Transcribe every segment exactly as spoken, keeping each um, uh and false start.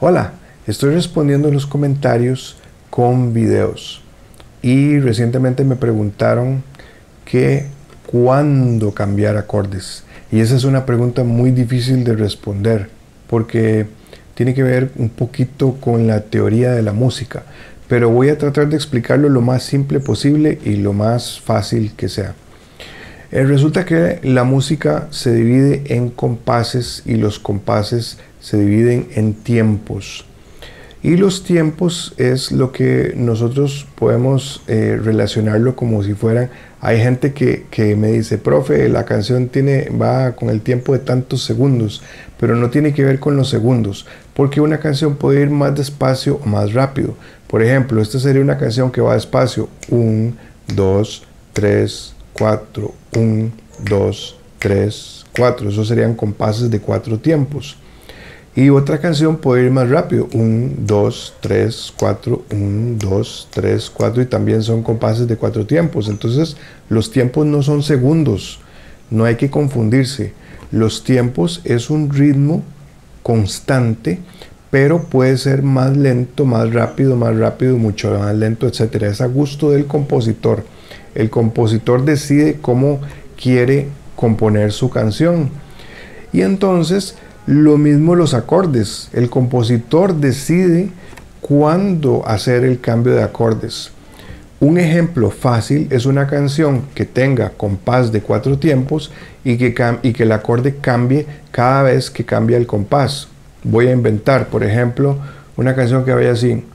Hola, estoy respondiendo los comentarios con videos y recientemente me preguntaron que cuándo cambiar acordes, y esa es una pregunta muy difícil de responder porque tiene que ver un poquito con la teoría de la música, pero voy a tratar de explicarlo lo más simple posible y lo más fácil que sea. Eh, resulta que la música se divide en compases y los compases se dividen en tiempos. Y los tiempos es lo que nosotros podemos eh, relacionarlo como si fueran... Hay gente que, que me dice, profe, la canción tiene, va con el tiempo de tantos segundos, pero no tiene que ver con los segundos, porque una canción puede ir más despacio o más rápido. Por ejemplo, esta sería una canción que va despacio, uno, dos, tres, cuatro, uno, dos, tres, cuatro. Esos serían compases de cuatro tiempos. Y otra canción puede ir más rápido, uno, dos, tres, cuatro, uno, dos, tres, cuatro, y también son compases de cuatro tiempos. Entonces, los tiempos no son segundos, no hay que confundirse. Los tiempos es un ritmo constante, pero puede ser más lento, más rápido, más rápido, mucho más lento, etcétera. Es a gusto del compositor. El compositor decide cómo quiere componer su canción. Y entonces, lo mismo los acordes. El compositor decide cuándo hacer el cambio de acordes. Un ejemplo fácil es una canción que tenga compás de cuatro tiempos y que, y que el acorde cambie cada vez que cambia el compás. Voy a inventar, por ejemplo, una canción que vaya así: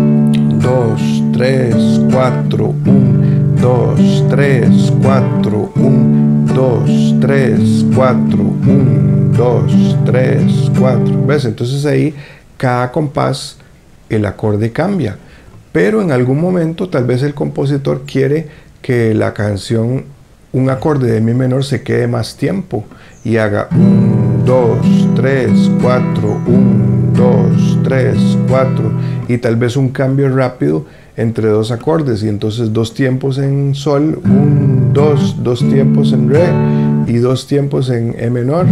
dos, tres, cuatro, uno, dos, tres, cuatro, uno, dos, tres, cuatro, uno, dos, tres, cuatro. ¿Ves? Entonces ahí cada compás el acorde cambia, pero en algún momento tal vez el compositor quiere que la canción, un acorde de mi menor, se quede más tiempo y haga uno, dos, tres, cuatro, uno, dos, tres, cuatro, y tal vez un cambio rápido entre dos acordes, y entonces dos tiempos en sol, uno, dos, dos tiempos en re y dos tiempos en e menor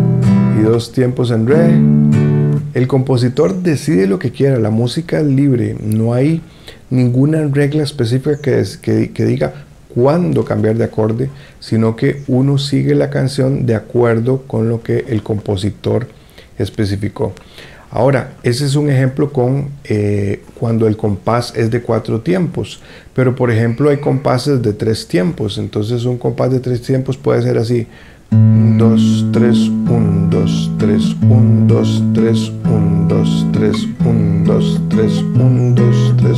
y dos tiempos en re. El compositor decide lo que quiera, la música es libre, no hay ninguna regla específica que, es, que, que diga cuándo cambiar de acorde, sino que uno sigue la canción de acuerdo con lo que el compositor especificó. Ahora, ese es un ejemplo con eh, cuando el compás es de cuatro tiempos, pero por ejemplo hay compases de tres tiempos. Entonces un compás de tres tiempos puede ser así: uno, dos, tres, uno, dos, tres, uno, dos, tres, uno, dos, tres, uno, dos, tres, uno, dos, tres.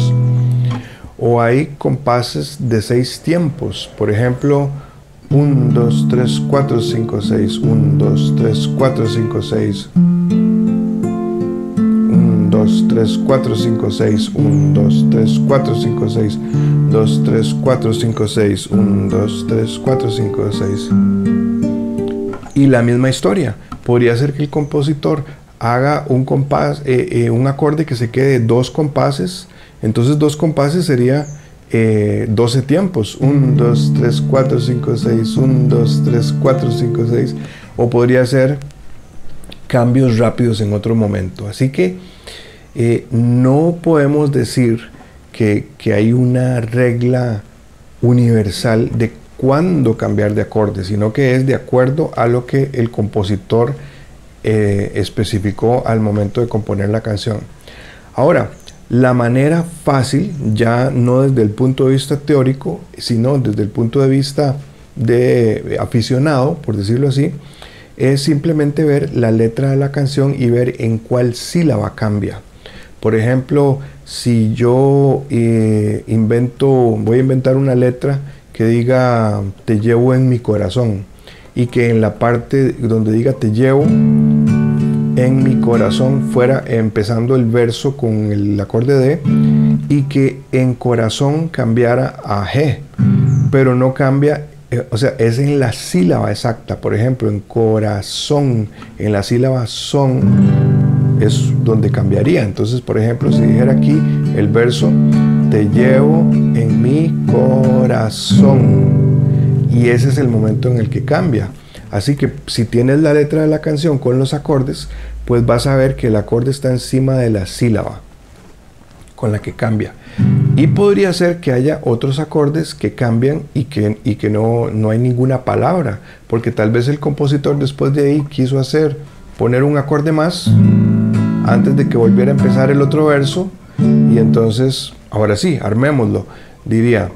O hay compases de seis tiempos, por ejemplo, uno, dos, tres, cuatro, cinco, seis, uno, dos, tres, cuatro, cinco, seis, uno, dos, tres, cuatro, cinco, seis, uno, dos, tres, cuatro, cinco, seis, dos, tres, cuatro, cinco, seis, uno, dos, tres, cuatro, cinco, seis. Y la misma historia, podría ser que el compositor haga un compás, eh, eh, un acorde que se quede dos compases. Entonces dos compases sería eh, doce tiempos, uno, dos, tres, cuatro, cinco, seis, uno, dos, tres, cuatro, cinco, seis, o podría ser cambios rápidos en otro momento. Así que eh, no podemos decir que, que hay una regla universal de cuándo cambiar de acorde, sino que es de acuerdo a lo que el compositor eh, especificó al momento de componer la canción. Ahora, la manera fácil, ya no desde el punto de vista teórico, sino desde el punto de vista de aficionado, por decirlo así, es simplemente ver la letra de la canción y ver en cuál sílaba cambia. Por ejemplo, si yo eh, invento, voy a inventar una letra que diga te llevo en mi corazón, y que en la parte donde diga te llevo en mi corazón fuera empezando el verso con el acorde D, y que en corazón cambiara a G, pero no cambia, eh, o sea, es en la sílaba exacta. Por ejemplo, en corazón, en la sílaba son es donde cambiaría. Entonces, por ejemplo, si dijera aquí el verso te llevo en mi corazón, y ese es el momento en el que cambia. Así que si tienes la letra de la canción con los acordes, pues vas a ver que el acorde está encima de la sílaba con la que cambia. Y podría ser que haya otros acordes que cambian y que, y que no, no hay ninguna palabra, porque tal vez el compositor después de ahí quiso hacer, poner un acorde más antes de que volviera a empezar el otro verso, y entonces, ahora sí, armémoslo. Diría: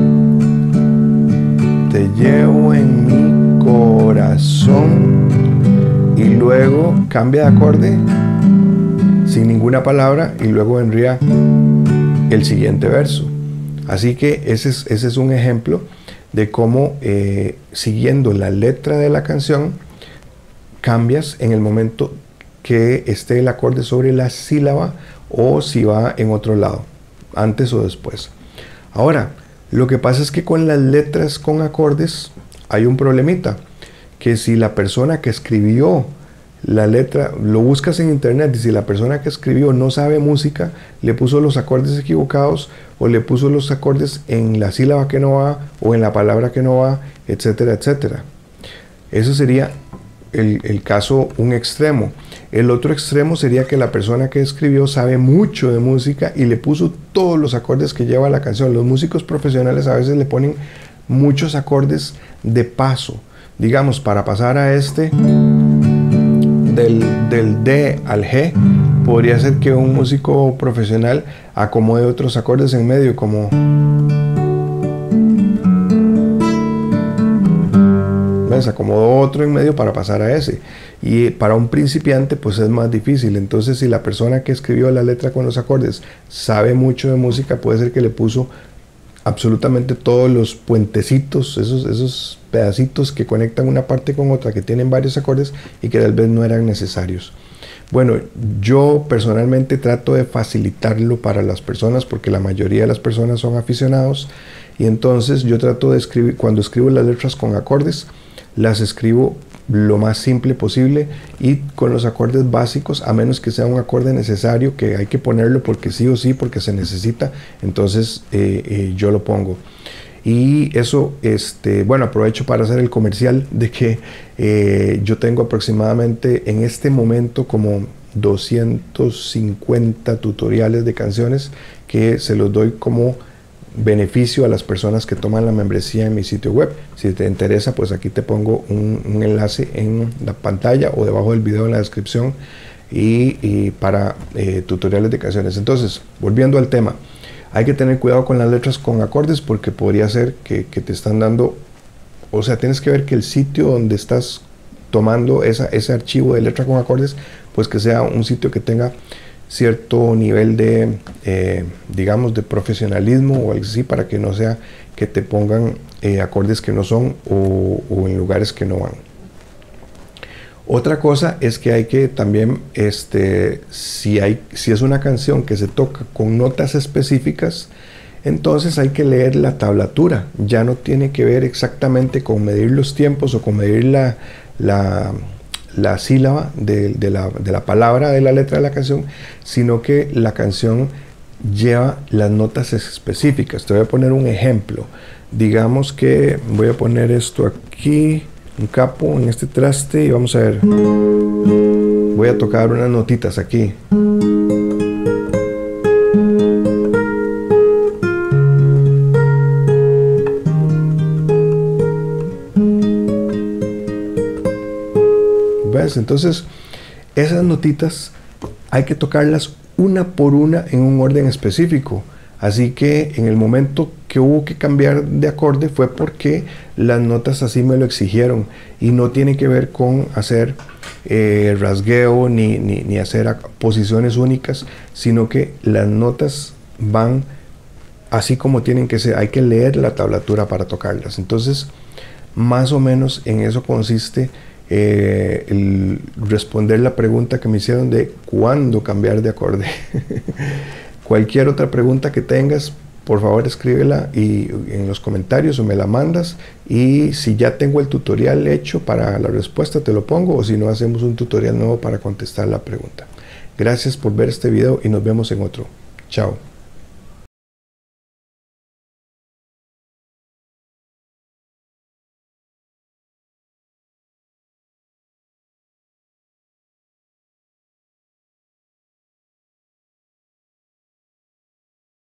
te llevo en mi corazón, y luego cambia de acorde sin ninguna palabra y luego vendría el siguiente verso. Así que ese es, ese es un ejemplo de cómo eh, siguiendo la letra de la canción cambias en el momento que esté el acorde sobre la sílaba o si va en otro lado, antes o después. Ahora, lo que pasa es que con las letras con acordes hay un problemita, que si la persona que escribió la letra, lo buscas en internet, y si la persona que escribió no sabe música, le puso los acordes equivocados o le puso los acordes en la sílaba que no va o en la palabra que no va, etcétera, etcétera. Eso sería el, el caso, un extremo. El otro extremo sería que la persona que escribió sabe mucho de música y le puso todos los acordes que lleva la canción. Los músicos profesionales a veces le ponen muchos acordes de paso. Digamos, para pasar a este, del, del D al G, podría ser que un músico profesional acomode otros acordes en medio, como ¿ves? Acomodó otro en medio para pasar a ese. Y para un principiante pues es más difícil. Entonces, si la persona que escribió la letra con los acordes sabe mucho de música, puede ser que le puso absolutamente todos los puentecitos, esos, esos pedacitos que conectan una parte con otra, que tienen varios acordes y que tal vez no eran necesarios. Bueno, yo personalmente trato de facilitarlo para las personas, porque la mayoría de las personas son aficionados, y entonces yo trato de escribir, cuando escribo las letras con acordes, las escribo lo más simple posible y con los acordes básicos, a menos que sea un acorde necesario que hay que ponerlo porque sí o sí, porque se necesita, entonces eh, eh, yo lo pongo. Y eso, este, bueno, aprovecho para hacer el comercial de que eh, yo tengo aproximadamente en este momento como doscientos cincuenta tutoriales de canciones que se los doy como beneficio a las personas que toman la membresía en mi sitio web. Si te interesa, pues aquí te pongo un, un enlace en la pantalla o debajo del video en la descripción y, y para eh, tutoriales de canciones. Entonces, volviendo al tema, hay que tener cuidado con las letras con acordes, porque podría ser que, que te están dando, o sea, tienes que ver que el sitio donde estás tomando esa, ese archivo de letra con acordes, pues que sea un sitio que tenga cierto nivel de, eh, digamos, de profesionalismo o algo así, para que no sea que te pongan eh, acordes que no son o, o en lugares que no van. Otra cosa es que hay que también, este, si, hay, si es una canción que se toca con notas específicas, entonces hay que leer la tablatura. Ya no tiene que ver exactamente con medir los tiempos o con medir la, la, la sílaba de, de, la, de la palabra de la letra de la canción, sino que la canción lleva las notas específicas. Te voy a poner un ejemplo. Digamos que voy a poner esto aquí, un capo en este traste, y vamos a ver, voy a tocar unas notitas aquí. ¿Ves? Entonces, esas notitas hay que tocarlas una por una en un orden específico. Así que en el momento que hubo que cambiar de acorde fue porque las notas así me lo exigieron, y no tiene que ver con hacer eh, rasgueo ni, ni, ni hacer posiciones únicas, sino que las notas van así como tienen que ser. Hay que leer la tablatura para tocarlas. Entonces, más o menos en eso consiste eh, el responder la pregunta que me hicieron de cuándo cambiar de acorde. Cualquier otra pregunta que tengas, por favor escríbela y en los comentarios o me la mandas, y si ya tengo el tutorial hecho para la respuesta te lo pongo, o si no, hacemos un tutorial nuevo para contestar la pregunta. Gracias por ver este video y nos vemos en otro. Chao.